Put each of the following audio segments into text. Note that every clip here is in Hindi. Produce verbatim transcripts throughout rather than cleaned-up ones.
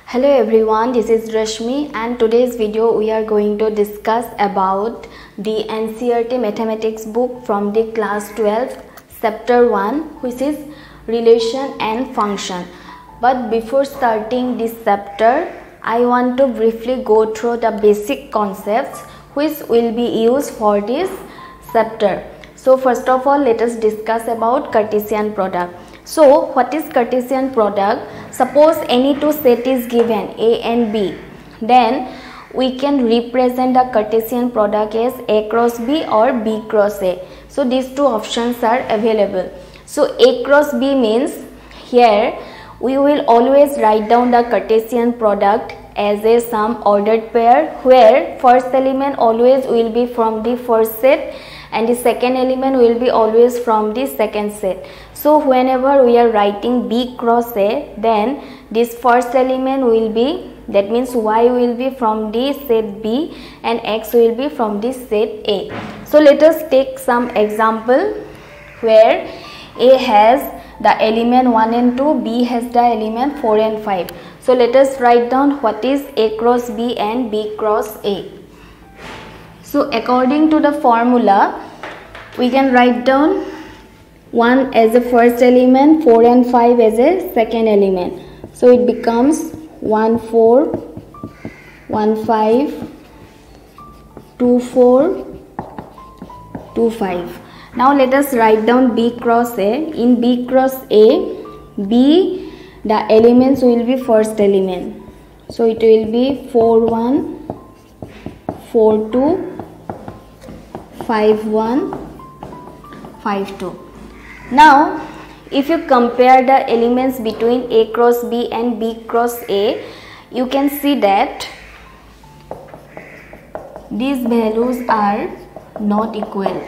Hello everyone, this is Rashmi and today's video we are going to discuss about the N C E R T mathematics book from the class twelve chapter one, which is relation and function. But before starting this chapter, I want to briefly go through the basic concepts which will be used for this chapter. So first of all, let us discuss about Cartesian product. So what is Cartesian product? Suppose any two set is given A and B, then we can represent the Cartesian product as A cross B or B cross A. So these two options are available. So A cross B means here we will always write down the Cartesian product as a some ordered pair, where first element always will be from the first set and the second element will be always from the second set. So whenever we are writing B cross A, then this first element will be, that means Y will be from the set B and X will be from the set A. So let us take some example where A has the element one and two, B has the element four and five. So let us write down what is A cross B and B cross A. So according to the formula, we can write down one as a first element, four and five as a second element. So it becomes one four, one five, two four, two five. Now let us write down B cross A. In B cross A, B, the elements will be first element. So it will be four one, four two, five one, five two. Now if you compare the elements between A cross B and B cross A, you can see that these values are not equal.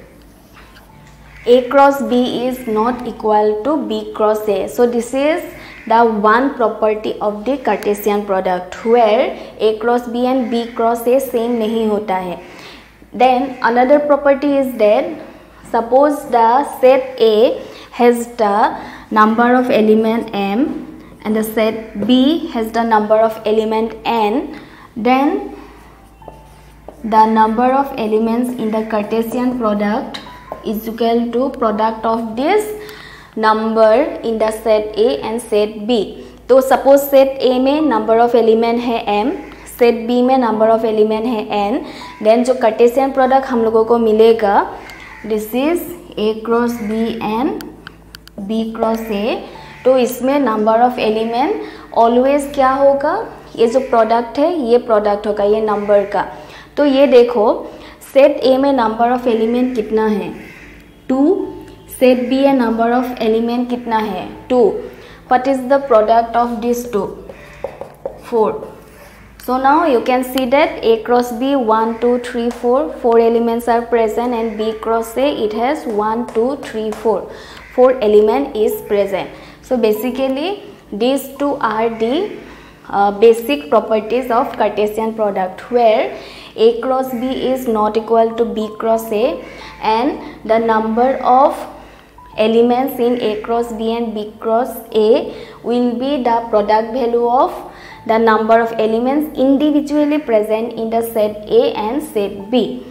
A cross B is not equal to B cross A. So this is the one property of the Cartesian product, where A cross B and B cross A same नहीं होता है. Then another property is that suppose the set A has the number of element M and the set B has the number of element N, then the number of elements in the Cartesian product is equal to product of this number in the set A and set B. तो suppose set A में number of element है M, set B में number of element है N, then जो Cartesian product हम लोगों को मिलेगा, this is A cross B and B cross A. तो इसमें number of element always क्या होगा, ये जो product है ये product होगा ये number का. तो ये देखो set A में number of element कितना है, two. Set B a number of element कितना है, two. What is the product of these two? four. So now you can see that A cross B one, two, three, four, four elements are present, and B cross A it has one, two, three, four. four element is present. So basically these two are the uh, basic properties of Cartesian product, where A cross B is not equal to B cross A and the number of elements in A cross B and B cross A will be the product value of the number of elements individually present in the set A and set B.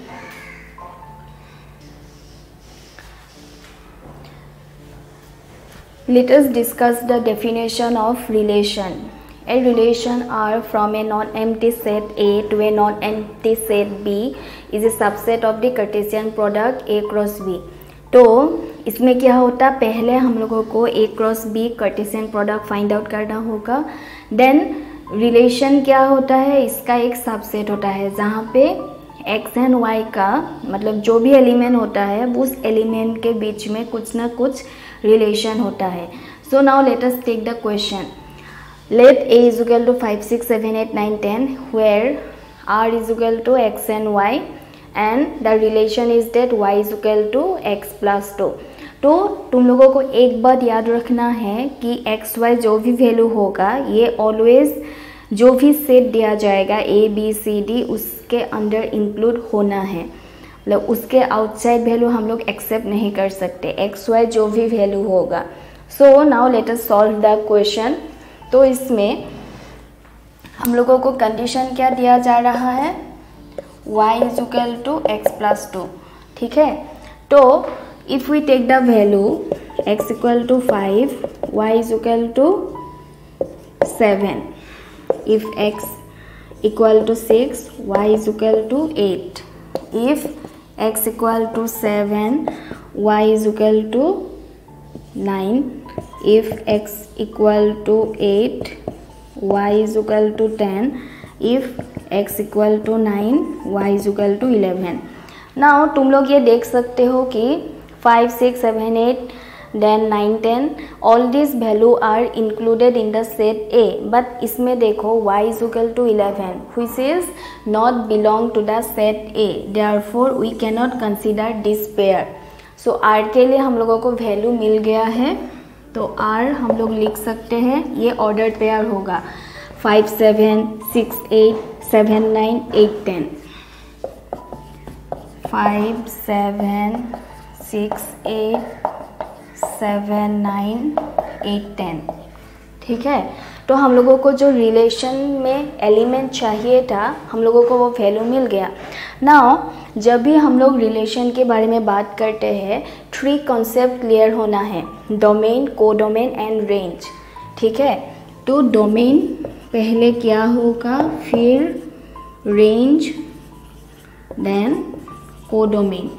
Let us discuss the definition of relation. A relation R from a non-empty set A to a non-empty set B is a subset of the Cartesian product A cross B. तो इसमें क्या होता, पहले हम लोगों को A cross B Cartesian product find out करना होगा. देन रिलेशन क्या होता है, इसका एक सबसेट होता है जहाँ पे X एंड Y का मतलब जो भी एलिमेंट होता है उस एलिमेंट के बीच में कुछ ना कुछ रिलेशन होता है. So now let us take the question. Let A is equal to five six seven eight nine ten, where R is equal to X and Y and the relation is that y is equal to x plus two. तो तुम लोगों को एक बात याद रखना है कि x y जो भी वैल्यू होगा ये ऑलवेज जो भी सेट दिया जाएगा a b c d उसके अंदर इंक्लूड होना है, मतलब उसके आउटसाइड वैल्यू हम लोग एक्सेप्ट नहीं कर सकते, x y जो भी वैल्यू होगा. So now let us solve the question. तो इसमें हम लोगों को कंडीशन क्या दिया जा रहा है, y is equal to X plus two, ठीक है। तो if we take the value x equal to five, y is equal to seven, if x equal to six, y is equal to eight. If x equal to seven, y is equal to nine. If x equal to eight, y is equal to ten. If x equal to nine, y is equal to eleven. Now तुम लोग ये देख सकते हो कि five, six, seven, eight, then nine, ten, all these value are included in the set A, but इसमें देखो y is equal to eleven, which is not belong to the set A, therefore we cannot consider this pair. So R के लिए हम लोगों को value मिल गया है, तो R हम लोग लिख सकते हैं, ये ordered pair होगा five, seven, six, eight, seven, nine, eight, ten. five, seven, six, eight, seven, nine, eight, ten, ठीक है। तो हम लोगों को जो रिलेशन में एलिमेंट चाहिए था, हम लोगों को वो वैल्यू मिल गया। नाउ जब भी हम लोग रिलेशन के बारे में बात करते हैं, थ्री कॉन्सेप्ट क्लियर होना है, डोमेन, कोडोमेन एंड रेंज, ठीक है। तो डोमेन पहले क्या होगा, फिर रेंज, देन कोडोमेन।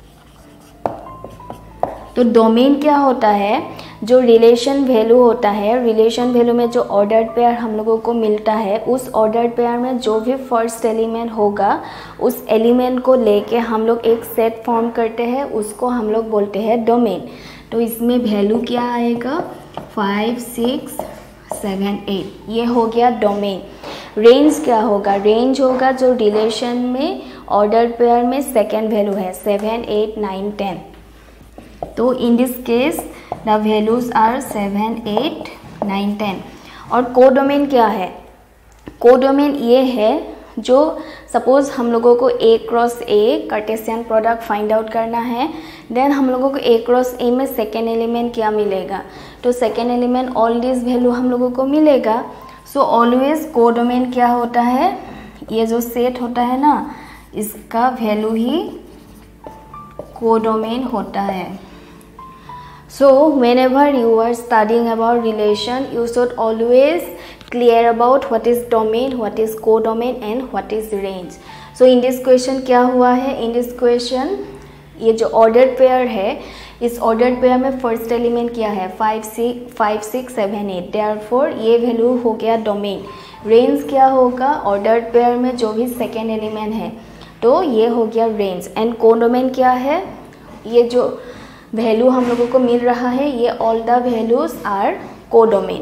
तो डोमेन क्या होता है, जो रिलेशन वैल्यू होता है, रिलेशन वैल्यू में जो ऑर्डर्ड पेयर हम लोगों को मिलता है, उस ऑर्डर्ड पेयर में जो भी फर्स्ट एलिमेंट होगा, उस एलिमेंट को लेके हम लोग एक सेट फॉर्म करते हैं, उसको हम लोग बोलते हैं डोमेन। तो इसमें वैल्यू क्या आएगा, फाइव, सिक्स, सेवन, एट, ये हो गया डोमेन। रेंज क्या होगा, रेंज होगा जो रिलेशन में ऑर्डर्ड पेयर में सेकेंड वैल्यू है, सेवन, एट, नाइन, टेन। तो in this case the values are seven, eight, nine, ten. और कोडोमेन क्या है, कोडोमेन ये है जो सपोज हम लोगों को A cross A Cartesian product find out करना है, देन हम लोगों को ए क्रॉस ए में सेकेंड एलिमेंट क्या मिलेगा, तो second element all this value हम लोगों को मिलेगा। सो ऑलवेज कोडोमेन क्या होता है, ये जो सेट होता है ना, इसका वैल्यू ही कोडोमेन होता है। So whenever you are studying about relation, you should always clear about what is domain, what is codomain and what is range. So in this question क्या हुआ है, in this question ये जो ordered pair है, इस ordered pair में first element क्या है, five, six, five, six, seven, eight, therefore ये value हो गया domain। range क्या होगा, ordered pair में जो भी second element है, तो ये हो गया range। and codomain क्या है, ये जो वैल्यू हम लोगों को मिल रहा है, ये all the values are codomain.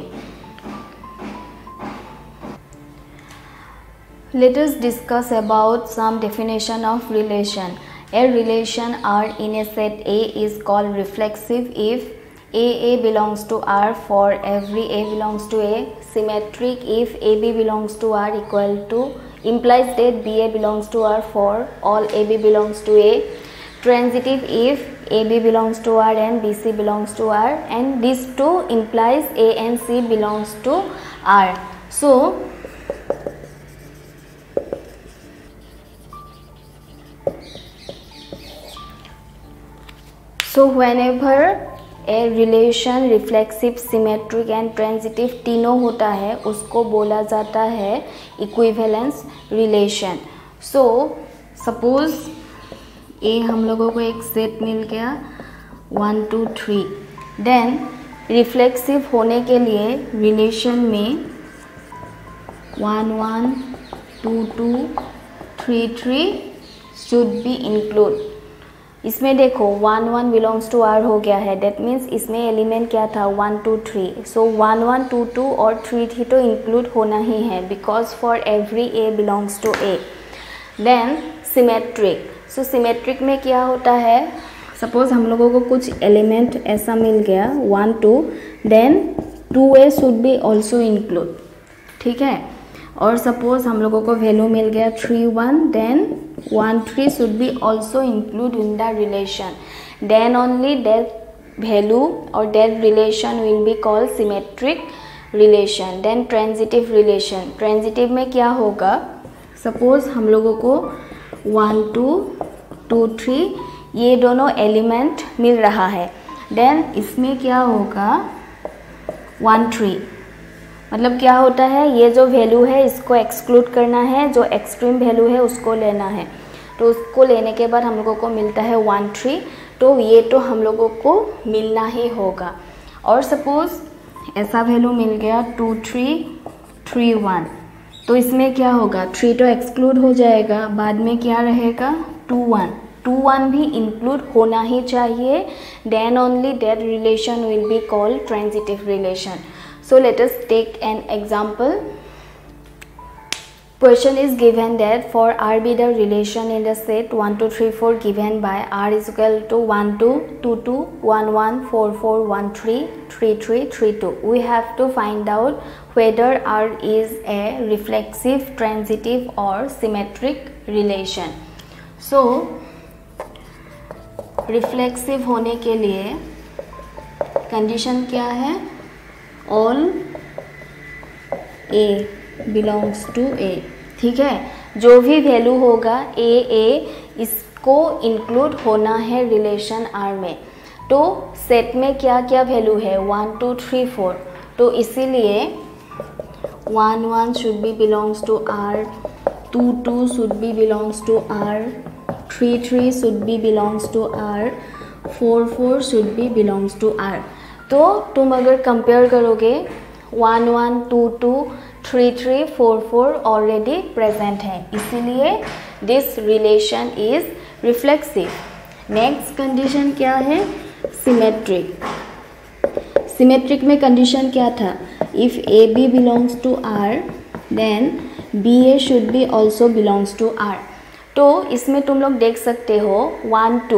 Let us discuss about some definition of relation. A relation R in a set A is called reflexive if a a belongs to R for every a belongs to A, symmetric if a b belongs to R equal to implies that B A belongs to R for all A B belongs to A, transitive if A B belongs to R and B C belongs to R, and these two implies A and C belongs to R. So so whenever a relation reflexive, symmetric and transitive तीनों होता है, उसको बोला जाता है equivalence relation. So suppose ए हम लोगों को एक सेट मिल गया one, two, three, then reflexive होने के लिए रिलेशन में one, one, two, two, three, three should be include. इसमें देखो one, one belongs to R हो गया है, दैट मीन्स इसमें एलिमेंट क्या था, one, two, three. So one, one, two, two और थ्री थ्री तो इंक्लूड होना ही है, because for every a belongs to A. Then symmetric, so symmetric में क्या होता है, सपोज हम लोगों को कुछ एलिमेंट ऐसा मिल गया one, two, then two a should be also include, ठीक है। और सपोज हम लोगों को वैल्यू मिल गया three, one, then one, three should be also include in the relation, then only that value और that relation will be called symmetric relation. Then transitive relation, transitive में क्या होगा, सपोज हम लोगों को वन टू टू थ्री ये दोनों एलिमेंट मिल रहा है, देन इसमें क्या होगा वन थ्री, मतलब क्या होता है, ये जो वैल्यू है इसको एक्सक्लूड करना है, जो एक्सट्रीम वैल्यू है उसको लेना है, तो उसको लेने के बाद हम लोगों को मिलता है वन थ्री, तो ये तो हम लोगों को मिलना ही होगा। और सपोज ऐसा वैल्यू मिल गया टू थ्री थ्री वन, तो इसमें क्या होगा, थ्री तो एक्सक्लूड हो जाएगा, बाद में क्या रहेगा टू वन, टू वन भी इंक्लूड होना ही चाहिए, then only that relation will be called transitive relation. So let us take an example. Question is given that for R be the relation in the set one two three four given by R is equal to one two two two one one four four one three three three three two. We have to find out whether R is a reflexive, transitive or symmetric relation. So reflexive होने के लिए condition क्या है, all A belongs to A, ठीक है, जो भी वैल्यू होगा ए ए इसको इंक्लूड होना है रिलेशन आर में। तो सेट में क्या क्या वैल्यू है, वन टू थ्री फोर, तो इसीलिए one one should be belongs to R, two two should be belongs to R, three three should be belongs to R, four four should be belongs to R. तो तुम अगर कंपेयर करोगे one one two two three three four four already present है, इसीलिए this relation is reflexive. Next condition क्या है, सिमेट्रिक। सिमेट्रिक में कंडीशन क्या था, if a b belongs to R then B a should be also belongs to R. तो इसमें तुम लोग देख सकते हो one two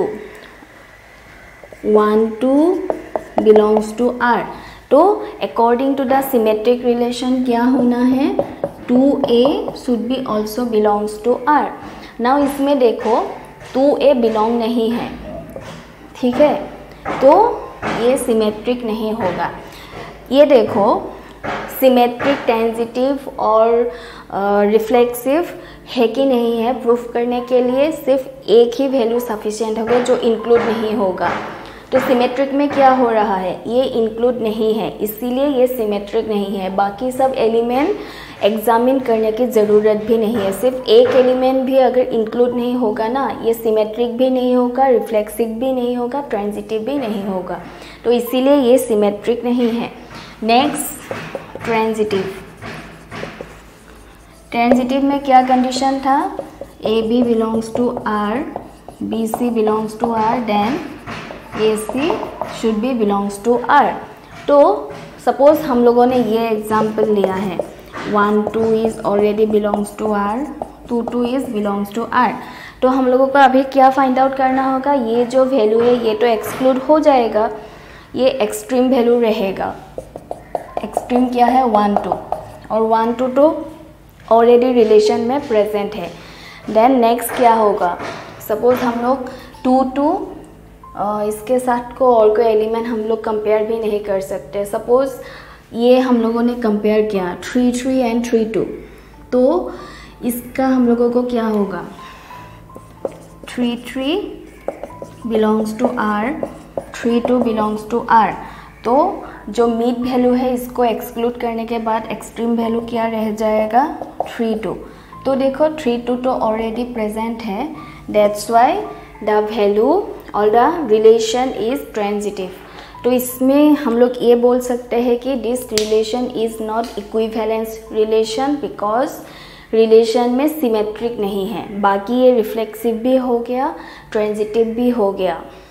one two belongs to R, तो according to the symmetric relation क्या होना है, two a should be also belongs to R. Now इसमें देखो टू ए बिलोंग नहीं है, ठीक है, तो ये सिमेट्रिक नहीं होगा। ये देखो सिमेट्रिक, ट्रांजिटिव और रिफ्लेक्सिव uh, है कि नहीं है, प्रूफ करने के लिए सिर्फ एक ही वैल्यू सफिशिएंट होगा जो इंक्लूड नहीं होगा। तो सिमेट्रिक में क्या हो रहा है, ये इंक्लूड नहीं है, इसीलिए ये सिमेट्रिक नहीं है। बाकी सब एलिमेंट एग्जामिन करने की ज़रूरत भी नहीं है, सिर्फ एक एलिमेंट भी अगर इंक्लूड नहीं होगा ना, ये सिमेट्रिक भी नहीं होगा, रिफ्लेक्सिव भी नहीं होगा, ट्रांजिटिव भी नहीं होगा, तो इसीलिए ये सिमेट्रिक नहीं है। Next transitive. ट्रांजिटिव में क्या कंडीशन था, a b belongs to R, b c belongs to R, then a c should be belongs to R. तो सपोज हम लोगों ने ये एग्जाम्पल लिया है, one two is already belongs to R, two two is belongs to R. तो हम लोगों को अभी क्या फाइंड आउट करना होगा, ये जो वैल्यू है ये तो एक्सक्लूड हो जाएगा, ये एक्सट्रीम वैल्यू रहेगा। एक्सट्रीम क्या है, वन टू, और वन टू तो ऑलरेडी रिलेशन में प्रेजेंट है। देन नेक्स्ट क्या होगा, सपोज हम लोग टू टू इसके साथ को और कोई एलिमेंट हम लोग कंपेयर भी नहीं कर सकते। सपोज ये हम लोगों ने कंपेयर किया three three and three two, तो इसका हम लोगों को क्या होगा, three three belongs to R, three two belongs to R. तो जो मिड वैल्यू है इसको एक्सक्लूड करने के बाद एक्सट्रीम वैल्यू क्या रह जाएगा, थ्री टू। तो देखो थ्री टू तो ऑलरेडी प्रेजेंट है, दैट्स वाई द वैल्यू और द रिलेशन इज ट्रांजिटिव। तो इसमें हम लोग ये बोल सकते हैं कि this relation is not equivalence relation, because relation में सिमेट्रिक नहीं है। बाकी ये रिफ्लेक्सिव भी हो गया, ट्रांजिटिव भी हो गया।